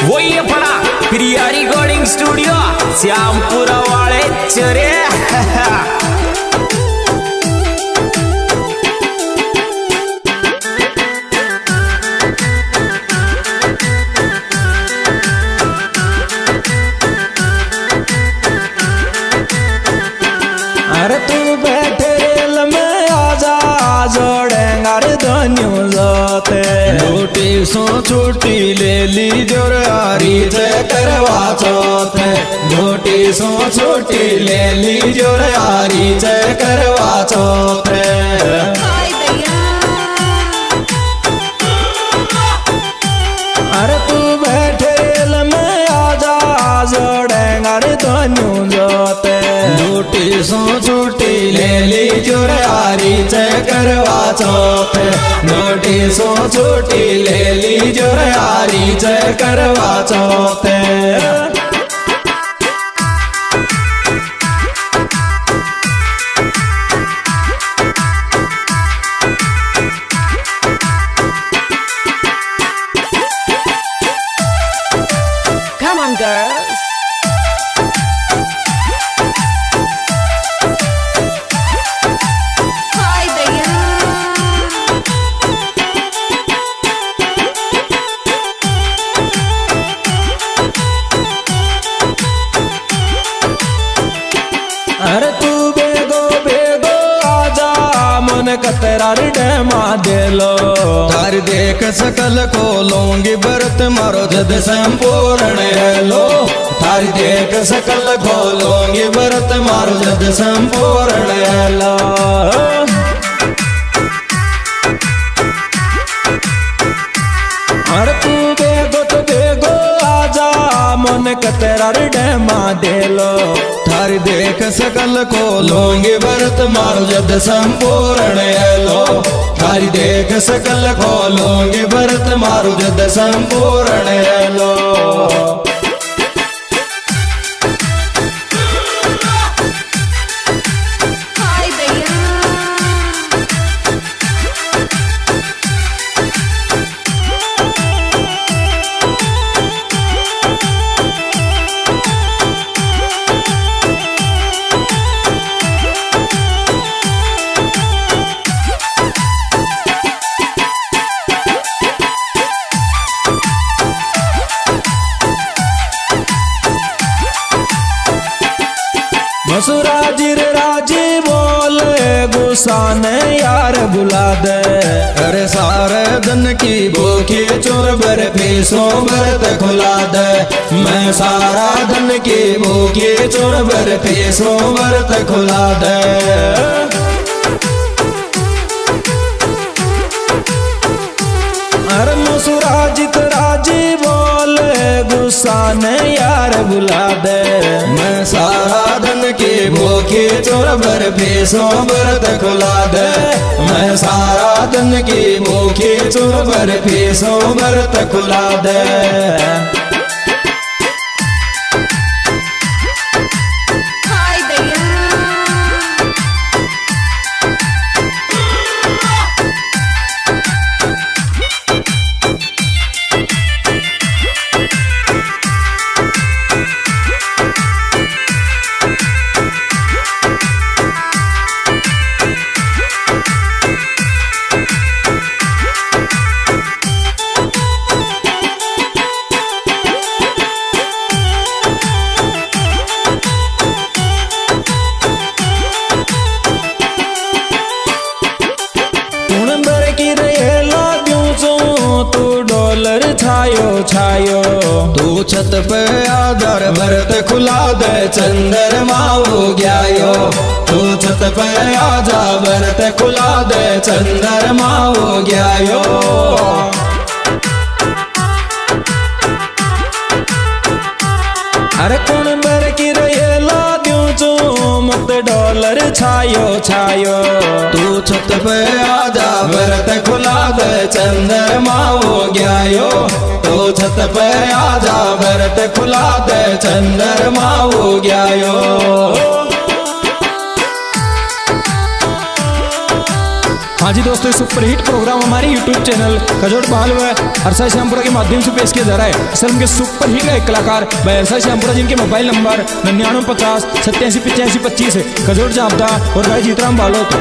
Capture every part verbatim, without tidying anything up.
वही है पड़ा प्रिया रिकॉर्डिंग स्टूडियो श्यामपुरा वाले चरे। अरे तू बैठे रेल में आजा जोड़ेंगा रे धन्यों जाते छोटी सो छोटी ले ली जोर आरी से करवा चौथ। छोटी सो छोटी ले ली जोर आरी से करवा चौथ। अरे तू बैठे रेल में आजा जोड़ेंगा रे धन्यों जाते छोटी सो छोटी ले ली जोर आरी से करवा चौथ। छोटी सो छोटी ले ली जोर आरी से करवा चौथ। Come on girls. अरे तू बेगो बेगो आजा मन कतरा डेमा दे लो। तार देख सकल को लोंगी भरत मारो जद संपूर्ण लो। तार देख सकल को लोंगी भरत मारो जद संपूर्ण लो। अरे तू बेगो तो बेगो आजा मन कतरा डेमा दे लो। तार देख सकल को लोंगी भरत मारो जद संपूर्ण लो। तार देख सकल को लोंगी भरत मारो जद संपूर्ण लो। मसुराजिर राजी बोल गुस्सा ने यार बुला दे। अरे सारे धन की भूखी चोर बर फीसो भरत खुला दे। मैं सारा धन की भूखी चोर बर फीसो भरत खुला दे। अरे मसुराजित राजी बोल गुस्सा ने यार बुला दे। मैं सारा धन की भूखी चोर बर फीसो भरत खुला दे। मैं सारा धन की भूखी चोर बर फीसो भरत खुला दे। छायो छायो तू छत पे आधार भरत खुला दे चंद्रमा हो गयायो। तू छत पे आजा भरत खुला दे चंद्रमा हो गयायो। अरे कौन बर की रेला क्यों चो मत डॉलर छायो छायो। तू छत पे आजा भरत खुला दे चंद्रमा हो गयायो। तू छत पे आजा भरत खुला दे चंद्रमा हो गयायो। हाँ जी दोस्तों, सुपर हिट प्रोग्राम हमारे यूट्यूब चैनल कजोड़ बाल व हर्षा श्यामपुरा के माध्यम से पेश किया जा रहा है। फिल्म के सुपर हिट गायक कलाकार भाई हर्षा श्यामपुरा, जिनके मोबाइल नंबर निन्यानवे पचास सत्यासी पचासी पच्चीस कजोड़ जामदा और भाई जीतराम बालोत।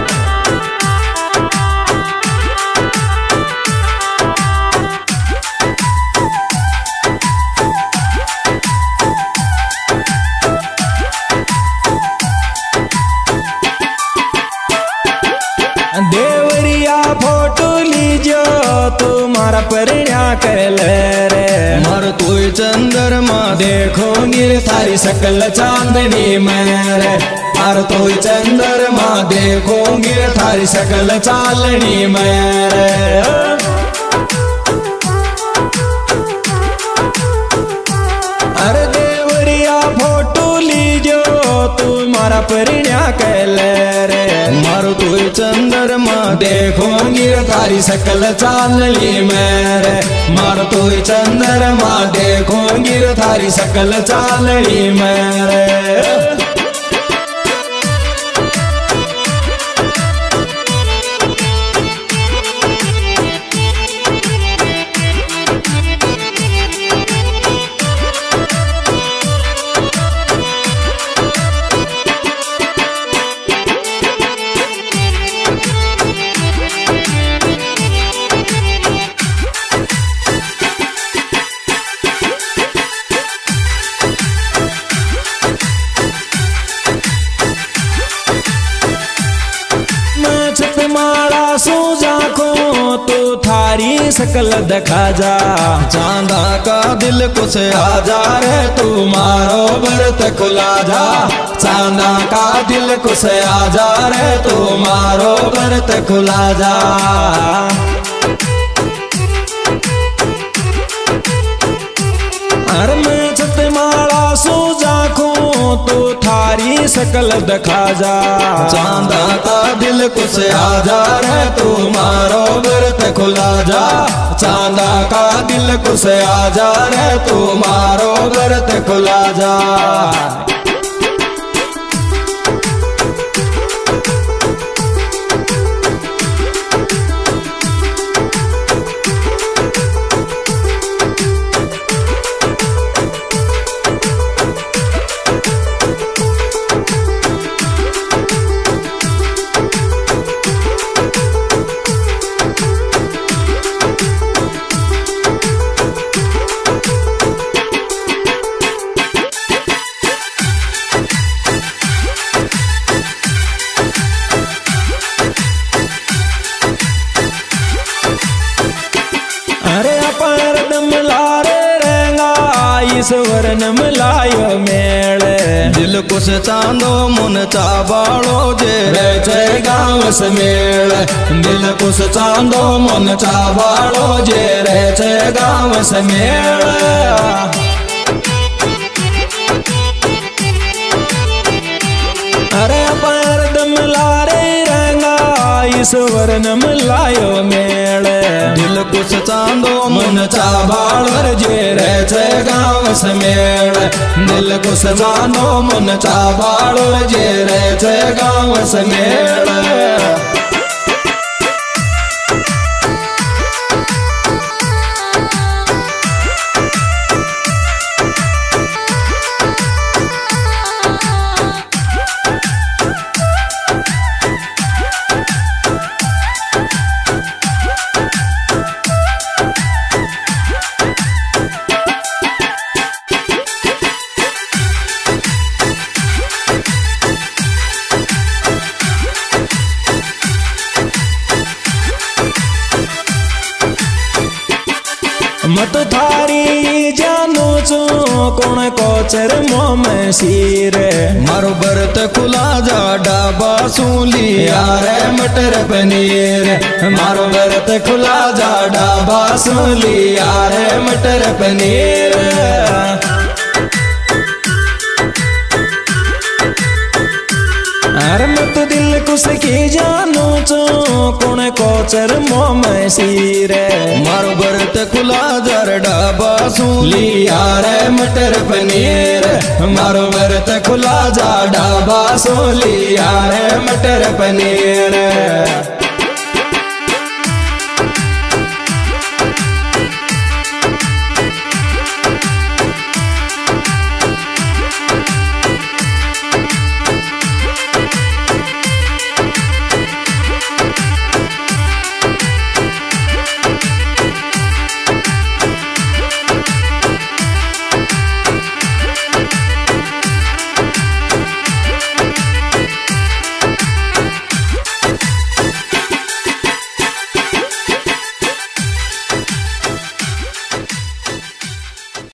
देवरिया फोटो लीजो तुम्हारा परिणा कर रे, मार तू चंद्रमा देखो गिर थारी सकल चांदनी मेरे, मार तू चंद्रमा देखो गिर थारी सकल चालनी मेरे। अरे देवरिया फोटो लीजो तुम्हारा परिणा कर रे, मारो तू चंद्रमा देखो गिर थारी सकल चालनी मेरे, मारो तू चंद्रमा देखो गिर थारी सकल चालनी मेरे। माड़ा सूजा को तू थारी सकल दिखा जा, चांदा का दिल कुछ आ जा रे तू मारो व्रत खुला जा, चांदा का दिल कुछ आ जा रे तू मारो व्रत खुला जा। अरे मैं छत माड़ा सूजा को तू थारी सकल दिखा जा, चांदा का दिल कुछ आ जा रे तू मारो व्रत खुला जा, चांदा का दिल कुछ आ जा रे तू मारो व्रत खुला जा। अरे अपर दम लारे रेंगा ईश्वर नम लायो मेले, दिल कुछ चांदो मुन चाबाड़ो जे रे गाँव से मेल, दिल कुछ चांदो मन चाबाड़ो जे रे गाँव से मेल। अरे पैर दम लारे रंगा ईश्वर नम लायो मेले, दिल कुछ चांदो मन चाबाड़ जे रे गाँव से मेल, दिल कुछ चांदो मन चाबाड़ जे रे गाँव से मेल। मत थारी जानू चो कौन कोचर मोम सीर, मारो बरत खुला जा डाबा सूली यारे मटर पनीर, मारो बरत खुला जा डाबा सूली यारे मटर पनीर। अरे मत दिल कुछ की जानू चो कौन कोचर मोम सीर, मारो बरत खुला जर डाबा सूली यारे मटर पनीर, मारो बरत खुला जा डाबा सोली यारे मटर पनीर।